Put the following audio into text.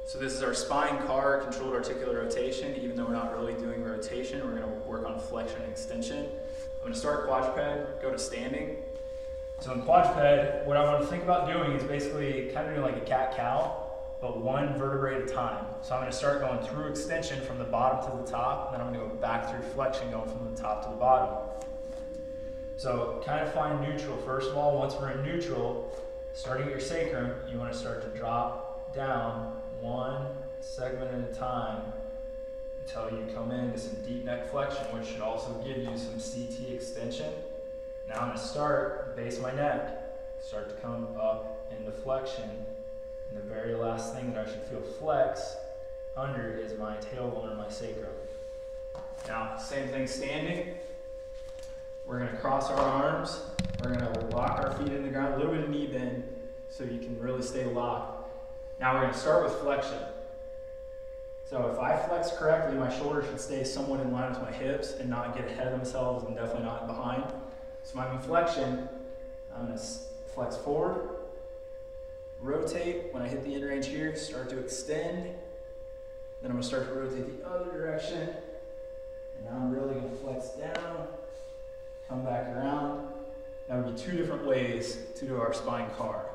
So this is our spine car controlled articular rotation. Even though we're not really doing rotation, we're going to work on flexion and extension. I'm going to start quadruped, go to standing. So in quadruped, what I want to think about doing is basically kind of doing like a cat-cow, but one vertebrae at a time. So I'm going to start going through extension from the bottom to the top, and then I'm going to go back through flexion going from the top to the bottom. So kind of find neutral. First of all, once we're in neutral, starting at your sacrum, you want to start to drop down one segment at a time until you come into some deep neck flexion, which should also give you some CT extension. Now I'm going to start base of my neck, start to come up into flexion, and the very last thing that I should feel flex under is my tailbone or my sacrum. Now, same thing standing. We're going to cross our arms. We're going to lock our feet in the ground, a little bit of knee bend so you can really stay locked. Now we're going to start with flexion. So if I flex correctly, my shoulders should stay somewhat in line with my hips and not get ahead of themselves and definitely not behind. So my flexion, I'm going to flex forward, rotate. When I hit the end range here, start to extend. Then I'm going to start to rotate the other direction. And now I'm really going to flex down, come back around. That would be two different ways to do our spine car.